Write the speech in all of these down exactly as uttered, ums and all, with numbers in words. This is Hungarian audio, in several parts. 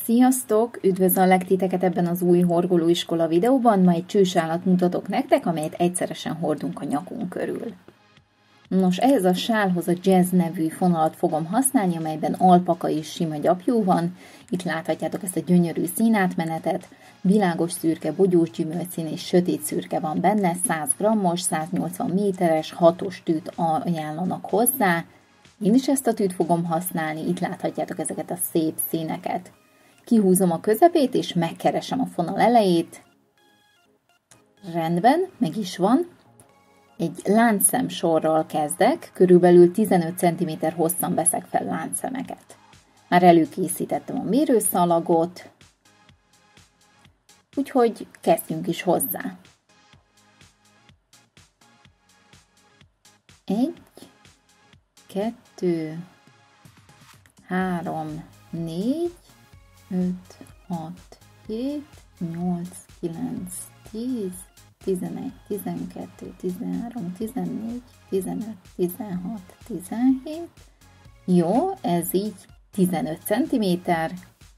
Sziasztok! Üdvözöllek titeket ebben az új horgolóiskola videóban, ma egy csősálat mutatok nektek, amelyet egyszeresen hordunk a nyakunk körül. Nos, ehhez a sálhoz a Jazz nevű fonalat fogom használni, amelyben alpaka és sima gyapjú van. Itt láthatjátok ezt a gyönyörű színátmenetet, világos szürke, bogyós gyümölcszín és sötét szürke van benne, száz grammos, száznyolcvan méteres, hatos tűt ajánlanak hozzá. Én is ezt a tűt fogom használni, itt láthatjátok ezeket a szép színeket. Kihúzom a közepét, és megkeresem a fonal elejét. Rendben, meg is van. Egy láncszem sorral kezdek, körülbelül tizenöt centiméter hosszan veszek fel láncszemeket. Már előkészítettem a mérőszalagot, úgyhogy kezdjünk is hozzá. Egy, kettő, három, négy, öt, hat, hét, nyolc, kilenc, tíz, tizenegy, tizenkettő, tizenhárom, tizennégy, tizenöt, tizenhat, tizenhét. Jó, ez így tizenöt centiméter.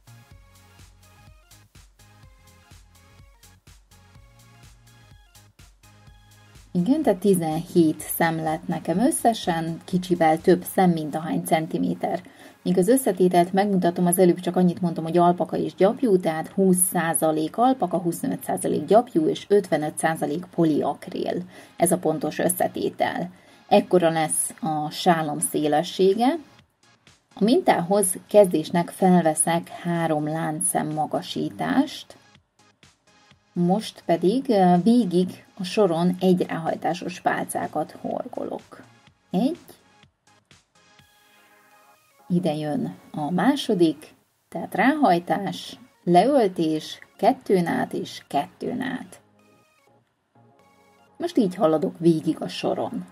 Igen, tehát tizenhét szem lett nekem összesen, kicsivel több szem, mint ahány centiméter. Míg az összetételt megmutatom, az előbb csak annyit mondtam, hogy alpaka és gyapjú, tehát húsz százalék alpaka, huszonöt százalék gyapjú és ötvenöt százalék poliakrél. Ez a pontos összetétel. Ekkora lesz a sálom szélessége. A mintához kezdésnek felveszek három láncszem magasítást. Most pedig végig a soron egy ráhajtásos pálcákat horgolok. Egy. Ide jön a második, tehát ráhajtás, leöltés, kettőn át és kettőn át. Most így haladok végig a soron.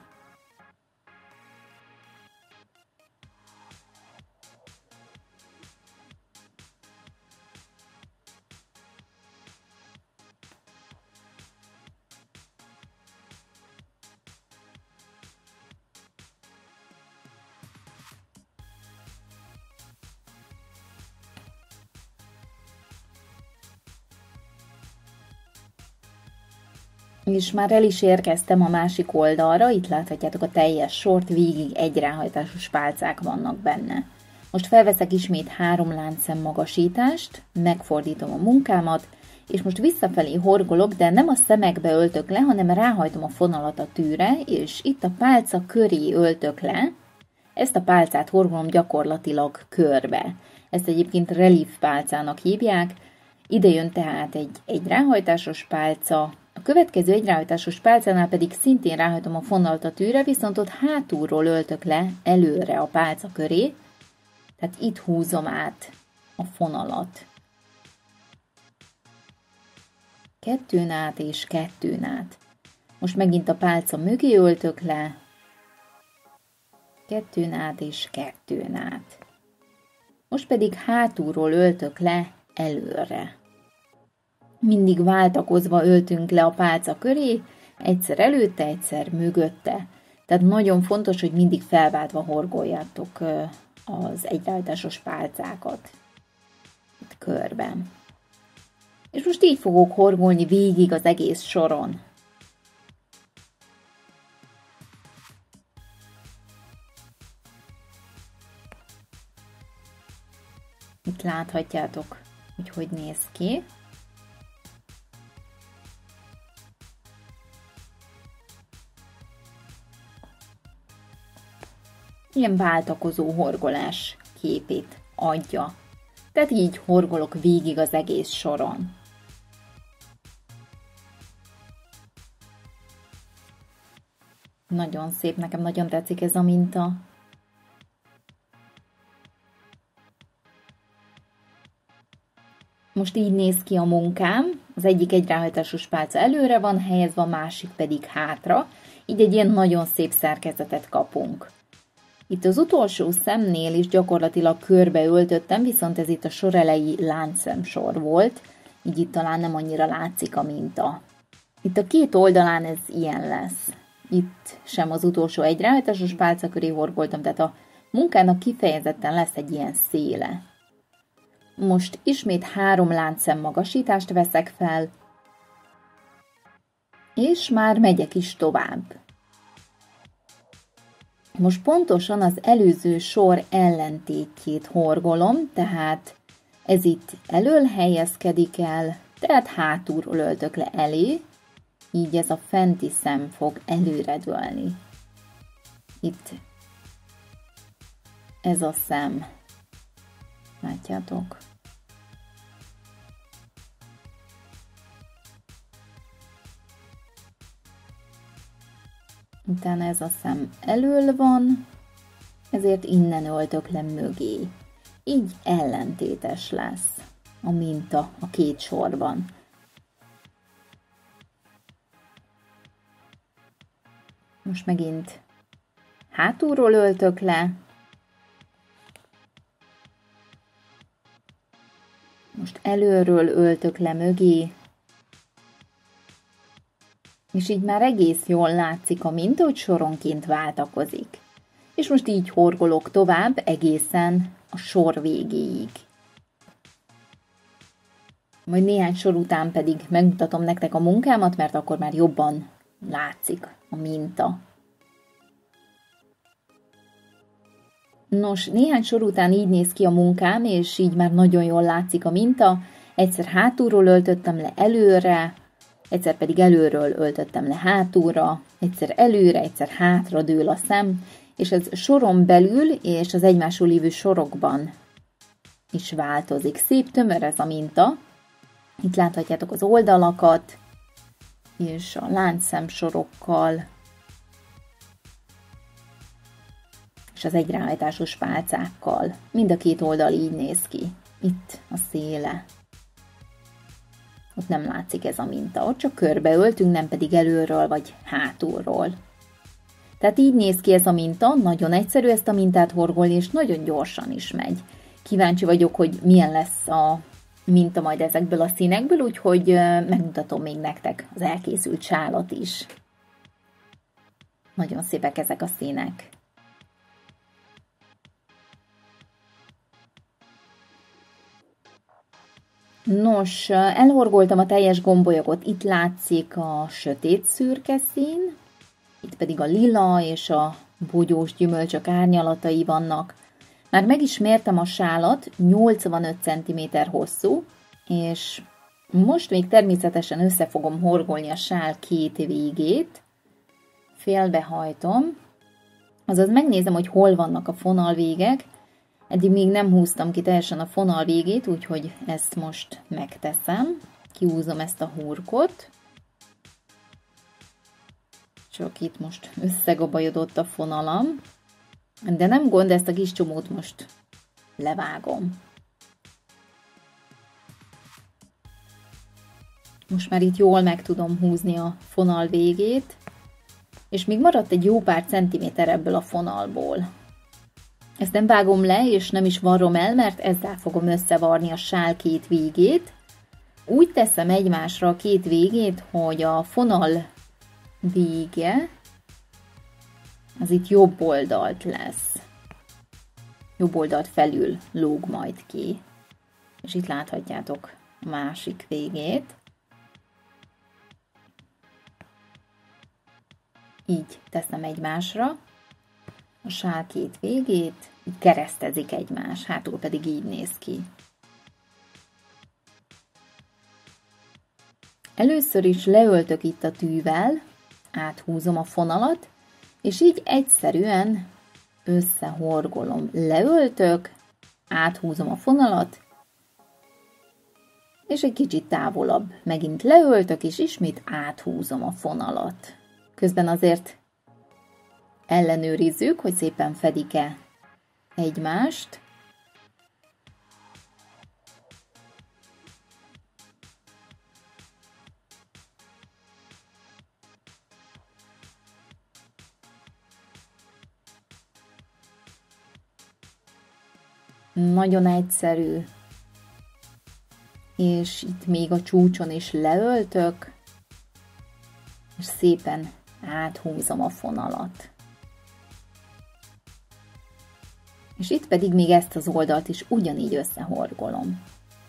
És már el is érkeztem a másik oldalra, itt láthatjátok a teljes sort, végig egy ráhajtásos pálcák vannak benne. Most felveszek ismét három láncszem magasítást, megfordítom a munkámat, és most visszafelé horgolok, de nem a szemekbe öltök le, hanem ráhajtom a fonalat a tűre, és itt a pálca köré öltök le. Ezt a pálcát horgolom gyakorlatilag körbe. Ezt egyébként relief pálcának hívják. Ide jön tehát egy, egy ráhajtásos pálca. A következő egy ráhajtásos pálcánál pedig szintén ráhajtom a fonalat a tűre, viszont ott hátulról öltök le előre a pálca köré, tehát itt húzom át a fonalat. Kettőn át és kettőn át. Most megint a pálca mögé öltök le, kettőn át és kettőn át. Most pedig hátulról öltök le előre. Mindig váltakozva öltünk le a pálca köré, egyszer előtte, egyszer mögötte. Tehát nagyon fontos, hogy mindig felváltva horgoljátok az egyráhajtásos pálcákat itt körben. És most így fogok horgolni végig az egész soron. Itt láthatjátok, hogy hogy néz ki. Ilyen váltakozó horgolás képét adja. Tehát így horgolok végig az egész soron. Nagyon szép, nekem nagyon tetszik ez a minta. Most így néz ki a munkám. Az egyik egy ráhajtásos pálca előre van helyezve, a másik pedig hátra. Így egy ilyen nagyon szép szerkezetet kapunk. Itt az utolsó szemnél is gyakorlatilag körbe öltöttem, viszont ez itt a sor elejé láncszemsor volt, így itt talán nem annyira látszik a minta. Itt a két oldalán ez ilyen lesz. Itt sem az utolsó egy ráhajtásos pálca köré horgoltam, tehát a munkának kifejezetten lesz egy ilyen széle. Most ismét három láncszem magasítást veszek fel, és már megyek is tovább. Most pontosan az előző sor ellentétjét horgolom, tehát ez itt elől helyezkedik el, tehát hátulról öltök le elé, így ez a fenti szem fog előredőlni. Itt ez a szem, látjátok? Utána ez a szem elől van, ezért innen öltök le mögé. Így ellentétes lesz a minta a két sorban. Most megint hátulról öltök le. Most előről öltök le mögé. És így már egész jól látszik a minta, hogy soronként váltakozik. És most így horgolok tovább egészen a sor végéig. Majd néhány sor után pedig megmutatom nektek a munkámat, mert akkor már jobban látszik a minta. Nos, néhány sor után így néz ki a munkám, és így már nagyon jól látszik a minta. Egyszer hátulról öltöttem le előre, egyszer pedig előről öltöttem le hátulra, egyszer előre, egyszer hátra dől a szem, és ez soron belül és az egymásról lévő sorokban is változik. Szép tömör ez a minta. Itt láthatjátok az oldalakat, és a láncszemsorokkal, és az egyráhajtásos pálcákkal. Mind a két oldal így néz ki. Itt a széle. Ott nem látszik ez a minta, ott csak körbeöltünk, nem pedig előről vagy hátulról. Tehát így néz ki ez a minta, nagyon egyszerű ezt a mintát horgolni, és nagyon gyorsan is megy. Kíváncsi vagyok, hogy milyen lesz a minta majd ezekből a színekből, úgyhogy megmutatom még nektek az elkészült sálat is. Nagyon szépek ezek a színek. Nos, elhorgoltam a teljes gombolyagot, itt látszik a sötét szürke szín, itt pedig a lila és a bogyós gyümölcsök árnyalatai vannak. Már meg is mértem a sálat, nyolcvanöt centiméter hosszú, és most még természetesen össze fogom horgolni a sál két végét, félbehajtom, azaz megnézem, hogy hol vannak a fonalvégek. Eddig még nem húztam ki teljesen a fonal végét, úgyhogy ezt most megteszem. Kihúzom ezt a hurkot. Csak itt most összegabajodott a fonalam. De nem gond, ezt a kis csomót most levágom. Most már itt jól meg tudom húzni a fonal végét, és még maradt egy jó pár centiméter ebből a fonalból. Ezt nem vágom le, és nem is varrom el, mert ezzel fogom összevarni a sál két végét. Úgy teszem egymásra a két végét, hogy a fonal vége az itt jobb oldalt lesz. Jobb oldalt felül lóg majd ki. És itt láthatjátok a másik végét. Így teszem egymásra a sál két végét, így keresztezik egymás, hátul pedig így néz ki. Először is leöltök itt a tűvel, áthúzom a fonalat, és így egyszerűen összehorgolom. Leöltök, áthúzom a fonalat, és egy kicsit távolabb megint leöltök, és ismét áthúzom a fonalat. Közben azért ellenőrizzük, hogy szépen fedik-e egymást. Nagyon egyszerű. És itt még a csúcson is leöltök, és szépen áthúzom a fonalat. És itt pedig még ezt az oldalt is ugyanígy összehorgolom.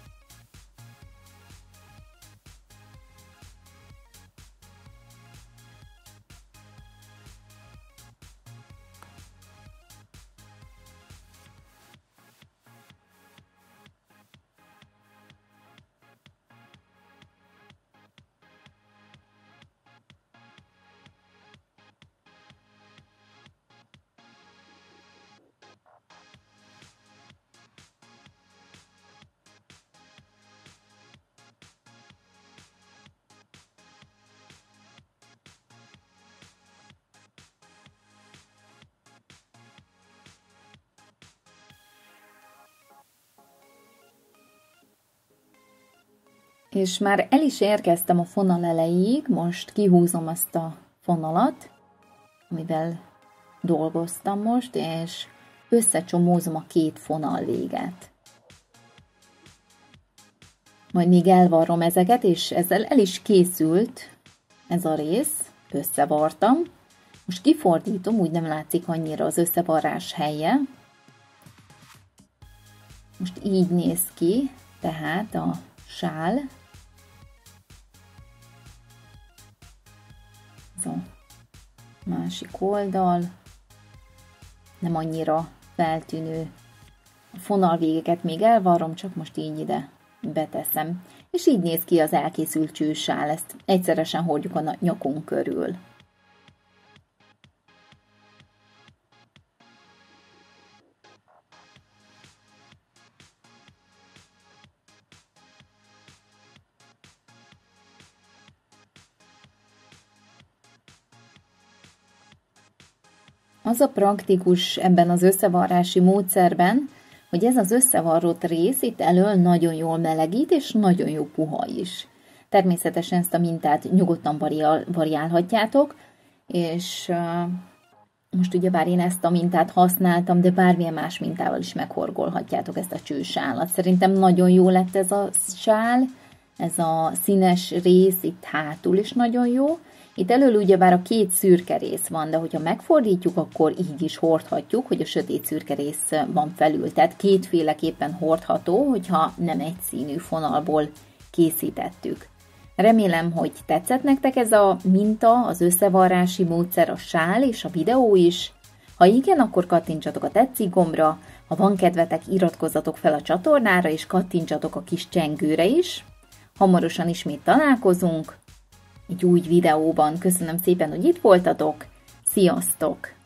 És már el is érkeztem a fonal elejéig, most kihúzom azt a fonalat, amivel dolgoztam most, és összecsomózom a két fonal véget. Majd még elvarrom ezeket, és ezzel el is készült ez a rész, összevartam. Most kifordítom, úgy nem látszik annyira az összevarrás helye. Most így néz ki, tehát a sál. Ez a másik oldal. Nem annyira feltűnő. A fonalvégeket még elvarrom, csak most így ide beteszem. És így néz ki az elkészült csősál, ezt egyszeresen hordjuk a nyakunk körül. Az a praktikus ebben az összevarrási módszerben, hogy ez az összevarrott rész itt elől nagyon jól melegít, és nagyon jó puha is. Természetesen ezt a mintát nyugodtan variál, variálhatjátok, és uh, most ugyebár én ezt a mintát használtam, de bármilyen más mintával is meghorgolhatjátok ezt a csősálat. Szerintem nagyon jó lett ez a sál, ez a színes rész itt hátul is nagyon jó. Itt elől ugyebár a két szürke rész van, de hogyha megfordítjuk, akkor így is hordhatjuk, hogy a sötét szürke rész van felül. Tehát kétféleképpen hordható, hogyha nem egy színű fonalból készítettük. Remélem, hogy tetszett nektek ez a minta, az összevarrási módszer, a sál és a videó is. Ha igen, akkor kattintsatok a tetszik gombra, ha van kedvetek, iratkozzatok fel a csatornára, és kattintsatok a kis csengőre is. Hamarosan ismét találkozunk egy új videóban. Köszönöm szépen, hogy itt voltatok. Sziasztok!